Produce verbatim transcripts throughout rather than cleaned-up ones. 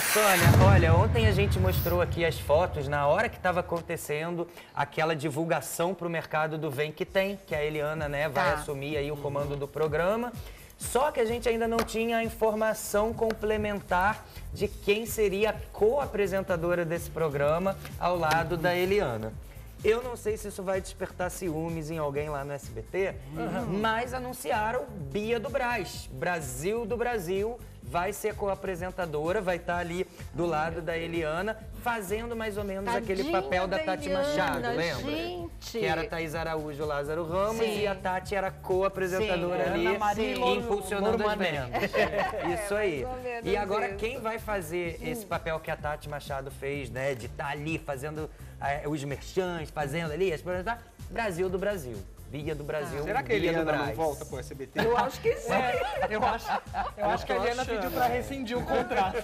Sônia, olha, ontem a gente mostrou aqui as fotos, na hora que estava acontecendo aquela divulgação para o mercado do Vem Que Tem, que a Eliana, né, vai Tá. assumir aí o comando do programa. Só que a gente ainda não tinha a informação complementar de quem seria a co-apresentadora desse programa ao lado da Eliana. Eu não sei se isso vai despertar ciúmes em alguém lá no S B T, uhum. mas anunciaram Bia do Brás, Brasil do Brasil, vai ser co-apresentadora, vai estar ali do lado da Eliana, fazendo mais ou menos Tadinha aquele papel da, da Tati Eliana, Machado, lembra? gente. Que era Thaís Araújo, Lázaro Ramos, Sim. e a Tati era co-apresentadora ali, Ana Maria sim. impulsionando as vendas. Isso aí. É, E agora quem vai fazer esse papel que a Tati Machado fez, né, de estar ali fazendo eh, os merchants, fazendo ali, as Brasil do Brasil. Bia do Brasil. Ah, será que a Bia do Eliana Brás. não volta pro S B T? Eu acho que sim. É, eu acho, eu acho que a tô Eliana achando, pediu pra né? rescindir o contrato.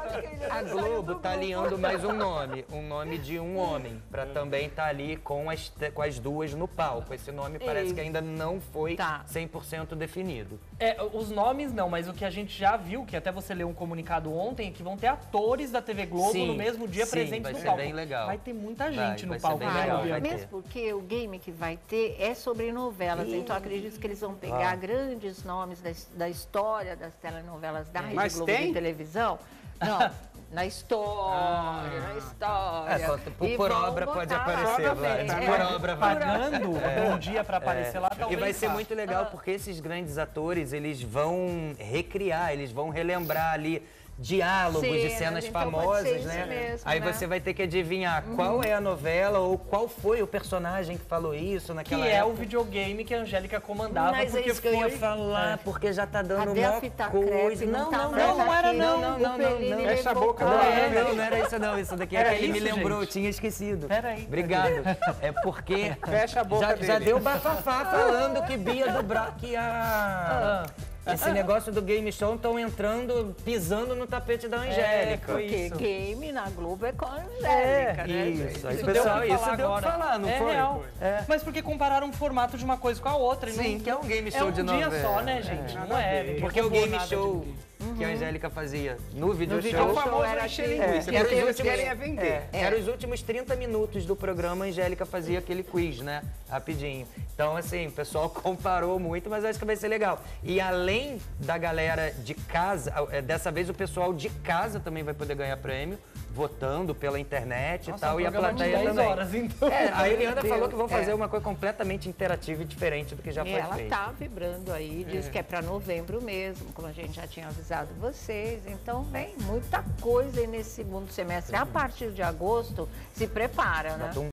A Globo tá alinhando mais um nome, um nome de um homem, pra também estar tá ali com as, com as duas no palco. Esse nome parece Ei. que ainda não foi Tá. cem por cento definido. É, os nomes não, mas o que a gente já viu, que até você leu um comunicado ontem, é que vão ter atores da T V Globo Sim, no mesmo dia sim, presentes vai no ser palco. bem legal. Vai ter muita Vai, gente vai no ser palco, bem né, legal, Bia? vai ter. Mesmo porque o game que vai ter é sobre novelas, então acredito que eles vão pegar Ah. grandes nomes da, da história das telenovelas da Rede Mas Globo tem? de televisão. Não, na história, na história. É, só por- E por vão obra pode botar lá aparecer, também. vai. É. Por obra vai. Pagando um dia pra aparecer lá, E talvez vai ser faça. muito legal porque esses grandes atores, eles vão recriar, eles vão relembrar ali diálogos de Cenas, cenas então pode famosas, ser isso né? mesmo, Aí né? você vai ter que adivinhar qual é a novela ou qual foi o personagem que falou isso Que naquela é época. o videogame que a Angélica comandava, Mas é porque isso que eu ia foi... falar, É. porque já tá dando Cadê a uma fita coisa. crepe? Não, tá não, mais não, não era aqui. não, não, não, O não, Perini não. Fecha a levou boca, pra Não, não ele. é, não, não era isso não, isso daqui é Era que ele me isso, lembrou, gente? eu tinha esquecido. Pera aí. Obrigado. É porque Fecha a boca já, dele. já deu bafafá falando que Bia do Bra... que a... Esse negócio do game show estão entrando, pisando no tapete da Angélica. foi Porque isso. game na Globo é com a Angélica, né? Isso, gente? aí, Isso pessoal, deu pra isso falar deu pra agora. falar, não é foi? real. É. Mas porque compararam o formato de uma coisa com a outra. e Sim, não... que é um game É show um de dia novela. só, né, gente? Nada Não a é. ver. ninguém Porque o roubou game nada show de- que a Angélica fazia no video video É show... o show famoso era encher aquele- linguiça. É, era Porque os eles últimos- querem é vender. É, É. Eram os últimos trinta minutos do programa, a Angélica fazia aquele quiz, né? Rapidinho. Então, assim, o pessoal comparou muito, mas acho que vai ser legal. E além da galera de casa, eh, dessa vez o pessoal de casa também vai poder ganhar prêmio, votando pela internet Nossa, e tal, um e a programa de plateia dez também. horas, então. É, a Eliana Meu falou que vão Deus, fazer é. uma coisa completamente interativa e diferente do que já E foi ela feito. tá vibrando aí, diz que é para novembro mesmo, como a gente já tinha avisado vocês. Então vem muita coisa aí nesse segundo semestre. A partir de agosto, se prepara, né? Bota um